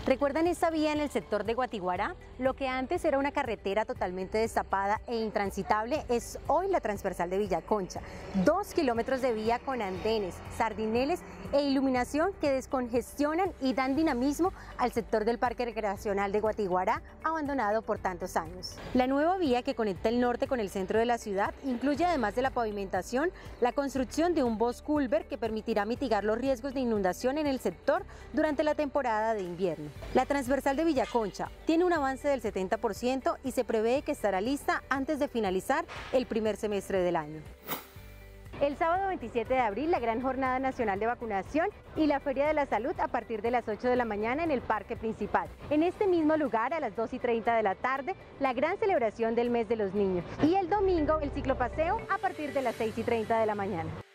¿Recuerdan esta vía en el sector de Guatiguará? Lo que antes era una carretera totalmente destapada e intransitable es hoy la transversal de Villaconcha. 2 kilómetros de vía con andenes, sardineles e iluminación que descongestionan y dan dinamismo al sector del Parque Recreacional de Guatiguará, abandonado por tantos años. La nueva vía que conecta el norte con el centro de la ciudad incluye, además de la pavimentación, la construcción de un bus culvert que permitirá mitigar los riesgos de inundación en el sector durante la temporada de invierno. La transversal de Villaconcha tiene un avance del 70% y se prevé que estará lista antes de finalizar el primer semestre del año. El sábado 27 de abril, la gran jornada nacional de vacunación y la Feria de la Salud a partir de las 8 de la mañana en el parque principal. En este mismo lugar, a las 2:30 de la tarde, la gran celebración del mes de los niños. Y el domingo, el ciclopaseo a partir de las 6:30 de la mañana.